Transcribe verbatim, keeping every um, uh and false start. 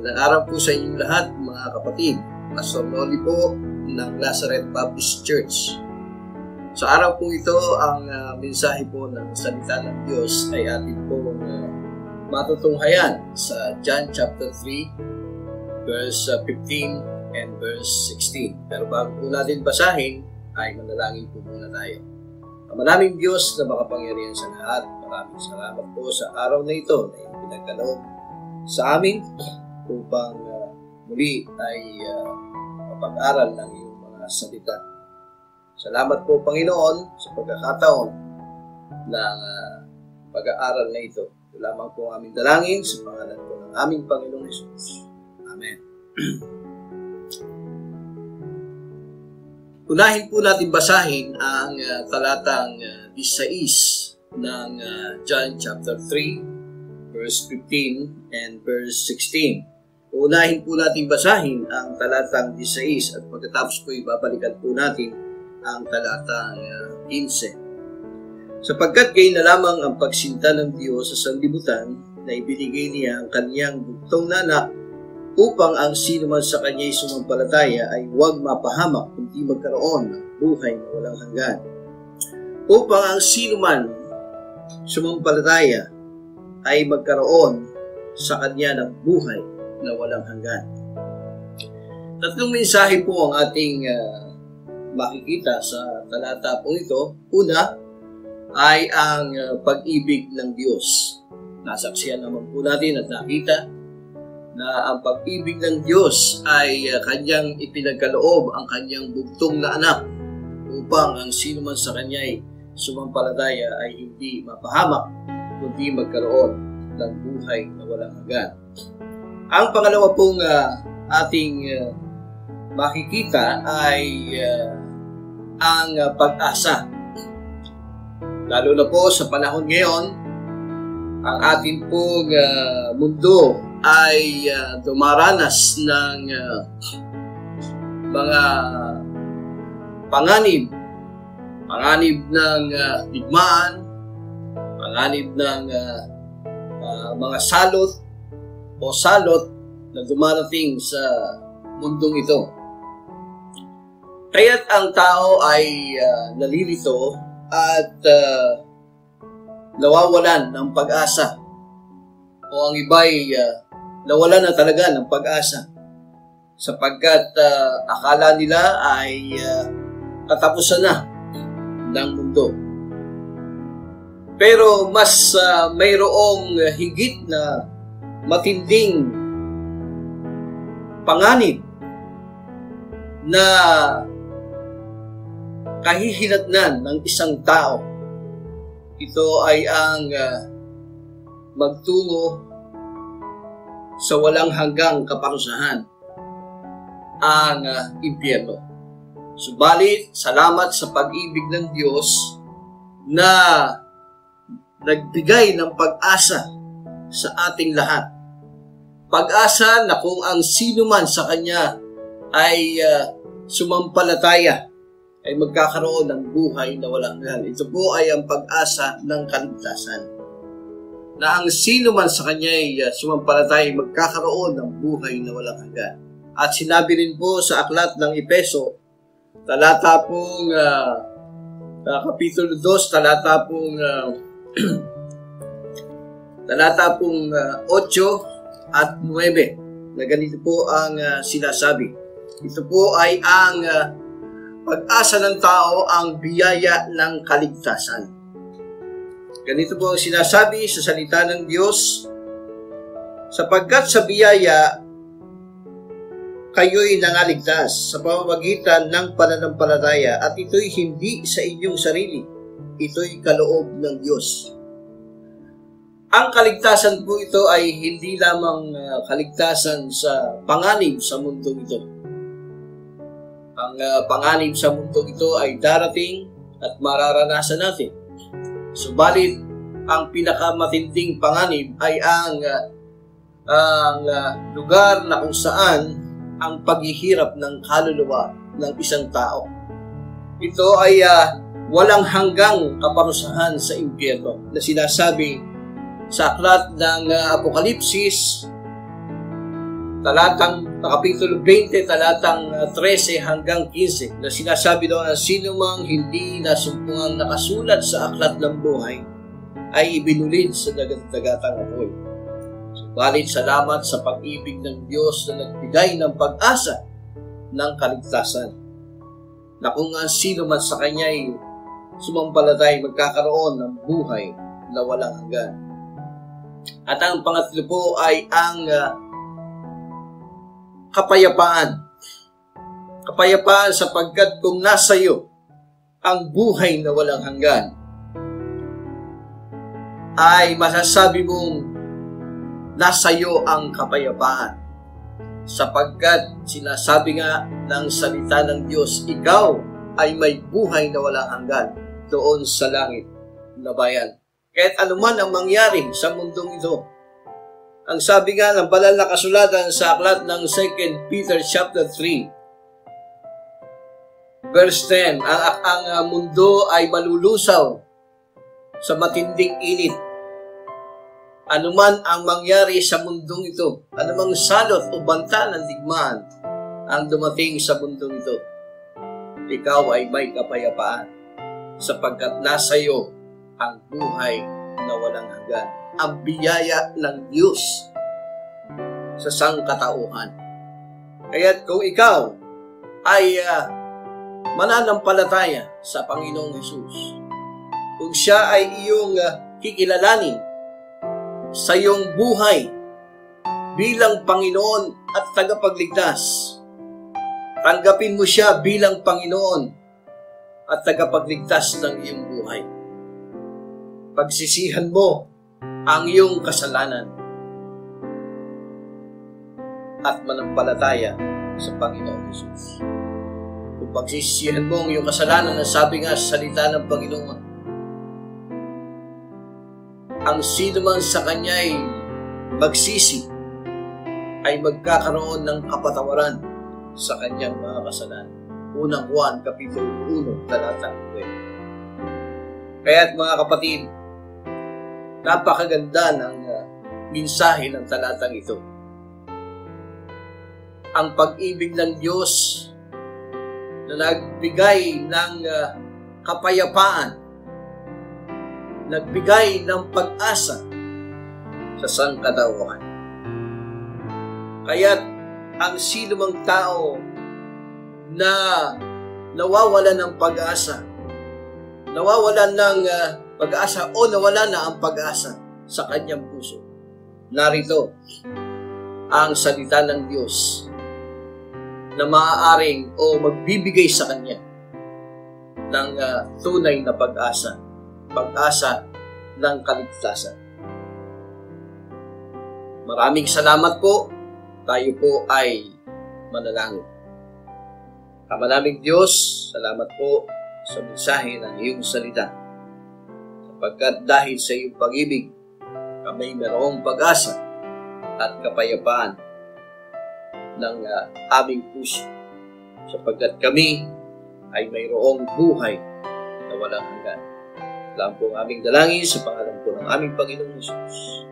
Magandang araw po sa inyong lahat, mga kapatid. Pastor Noly po ng Nazareth Baptist Church. Sa araw po ito, ang uh, mensahe po ng salita ng Diyos ay atin pong uh, matutunghayan sa John chapter three, verse fifteen and verse sixteen. Pero bago po natin basahin, ay manalangin po muna tayo. Maraming Diyos na makapangyarihan sa lahat, maraming salamat po sa araw na ito na pinagkaloob sa amin upang uh, muli ay uh, mapag-aral ng iyong mga salita. Salamat po, Panginoon, sa pagkakataon ng uh, pag-aaral na ito. Ito lamang po aming dalangin sa pangalan po ng aming Panginoong Jesus. Amen. Unahin po natin basahin ang uh, talatang uh, sixteen ng uh, John chapter three, verse fifteen and verse sixteen. Unahin po natin basahin ang talatang sixteen at pagkatapos po ibabalikan po natin ang talatang uh, fifteen. Sapagkat gayon na lamang ang pagsinta ng Diyos sa sanglibutan na ibinigay niya ang kanyang bugtong na anak upang ang sino man sa kanya'y sumampalataya ay huwag mapahamak kundi magkaroon ng buhay na walang hanggan. Upang ang sino man sumampalataya ay magkaroon sa kanya ng buhay na walang hanggan. Tatlong mensahe po ang ating uh, makikita sa talata po ito. Una ay ang uh, pag-ibig ng Diyos. Nasaksihan naman po natin at nakita na ang pag-ibig ng Diyos ay uh, kanyang ipinagkaloob ang kanyang bugtong na anak upang ang sino man sa kanya ay sumampalataya ay hindi mapahamak kundi magkaroon ng buhay na walang hanggan. Ang pangalawa pong uh, ating uh, makikita ay uh, ang uh, pag-asa. Lalo na po sa panahon ngayon, ang ating pong uh, mundo ay uh, dumaranas ng uh, mga panganib, panganib ng uh, digmaan, panganib ng uh, uh, mga salot o salot na dumarating sa mundong ito. Kaya't ang tao ay uh, nalilito at uh, nawawalan ng pag-asa o ang iba'y uh, nawalan na talaga ng pag-asa sapagkat uh, akala nila ay uh, katapusan na ng mundo. Pero mas uh, mayroong higit na matinding panganib na kahihinatnan ng isang tao. Ito ay ang uh, magtungo sa walang hanggang kaparusahan, ang uh, impyerno. Subalit, salamat sa pag-ibig ng Diyos na nagbigay ng pag-asa sa ating lahat. Pag-asa na kung ang sino man sa Kanya ay uh, sumampalataya, ay magkakaroon ng buhay na walang hanggan. Ito po ay ang pag-asa ng kaligtasan. Na ang sino man sa Kanya ay uh, sumampalataya, ay magkakaroon ng buhay na walang hanggan. At sinabi rin po sa aklat ng Epeso, talata pong uh, uh, kapitulo two, talata pong uh, talata pong uh, eight at nine, na ganito po ang uh, sinasabi. Ito po ay ang uh, pag-asa ng tao, ang biyaya ng kaligtasan. Ganito po ang sinasabi sa salita ng Diyos, sapagkat sa biyaya kayo'y nangaligtas sa pamamagitan ng pananampalataya at ito'y hindi sa inyong sarili, ito'y kaloob ng Diyos. Ang kaligtasan po ito ay hindi lamang uh, kaligtasan sa panganib sa mundong ito. Ang uh, panganib sa mundo ito ay darating at mararanasan natin. Subalit, ang pinakamatinding panganib ay ang, uh, ang uh, lugar na kung saan ang paghihirap ng kaluluwa ng isang tao. Ito ay uh, walang hanggang kaparusahan sa impyerno na sinasabi sa aklat ng uh, Apokalipsis talatang Kapitulo twenty, talatang uh, thirteen hanggang fifteen, na sinasabi doon na sino mang hindi nasumpungang nakasulat sa aklat ng buhay ay ibinulid sa dagat-dagatang apoy. Subalit salamat sa pag-ibig ng Diyos na nagbigay ng pag-asa ng kaligtasan, na kung ang sino man sa Kanya ay sumampalatay magkakaroon ng buhay na walang hanggan. At ang pangatlo po ay ang uh, kapayapaan. Kapayapaan sapagkat kung nasa iyo ang buhay na walang hanggan, ay masasabi mong nasa iyo ang kapayapaan. Sapagkat sinasabi nga ng salita ng Diyos, ikaw ay may buhay na walang hanggan doon sa langit na bayan. Kahit anuman ang mangyari sa mundong ito, ang sabi nga ng banal na kasulatan sa aklat ng Second Peter chapter three, verse ten, ang, ang, ang mundo ay malulusaw sa matinding init. Anuman ang mangyari sa mundong ito, anumang salot o banta ng digmaan ang dumating sa mundong ito, ikaw ay may kapayapaan sapagkat nasa iyo ang buhay na walang hanggan, ang biyaya ng Diyos sa sangkatauhan. Kaya't kung ikaw ay uh, mananampalataya sa Panginoong Hesus, kung siya ay iyong uh, kikilalanin sa iyong buhay bilang Panginoon at tagapagligtas, tanggapin mo siya bilang Panginoon at tagapagligtas ng iyong buhay. Pagsisihan mo ang iyong kasalanan at manampalataya sa Panginoong Hesus. Kung pagsisihan mo ang iyong kasalanan, na sabi nga sa salita ng Panginoon, ang sino man sa Kanya ay magsisi ay magkakaroon ng kapatawaran sa kanyang mga kasalanan. Unang Juan, Kapitulo one, talatang twelve. Kaya't mga kapatid, napakaganda ng uh, mensahe ng talatang ito. Ang pag-ibig ng Diyos na nagbigay ng uh, kapayapaan, nagbigay ng pag-asa sa sangkatauhan. Kaya't ang sino mang tao na nawawalan ng pag-asa, nawawalan ng uh, pag-asa o nawala na ang pag-asa sa kanyang puso, narito ang salita ng Diyos na maaaring o magbibigay sa kanya ng uh, tunay na pag-asa, pag-asa ng kaligtasan. Maraming salamat po. Tayo po ay manalangin. Ama naming Diyos, salamat po sa mensahe ng iyong salita. Sapagkat dahil sa iyong pag-ibig, kami mayroong pag-asa at kapayapaan ng uh, aming puso. Sapagkat kami ay mayroong buhay na walang hanggan. Alam po ang aming dalangin sa pangalan po ng aming Panginoong Diyos.